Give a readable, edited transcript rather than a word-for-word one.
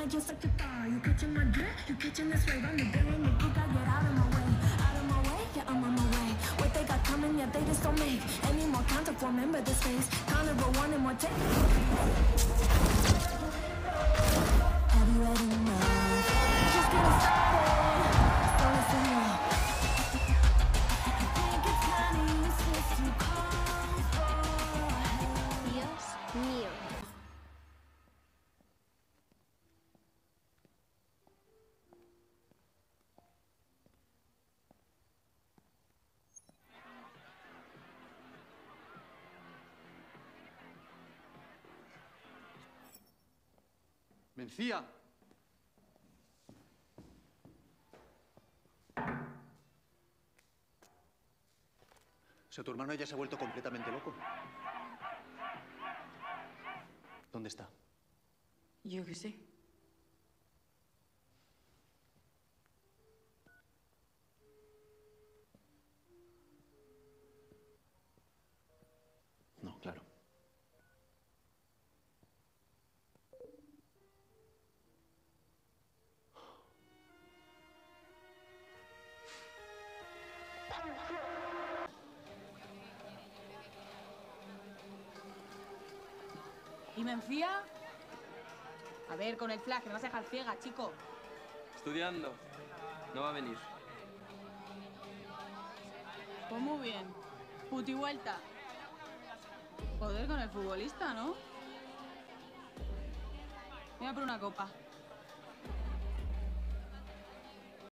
I just like to fire. You catching my drift, you catching this wave. I'm the villain, you gotta get out of my way. Out of my way, yeah, I'm on my way. What they got coming, yeah, they just don't make any more contact. Remember this phase. Carnival, one and more take. Have you had enough? Just getting started. So listen up. I think it's kinda useless to call for help. Dios mío. ¡Mencía! O sea, tu hermano ya se ha vuelto completamente loco. ¿Dónde está? Yo qué sé. No, claro. ¿Y Mencía? A ver, con el flash, que me vas a dejar ciega, chico. Estudiando. No va a venir. Pues muy bien. Puti vuelta. Joder, con el futbolista, ¿no? Voy a por una copa.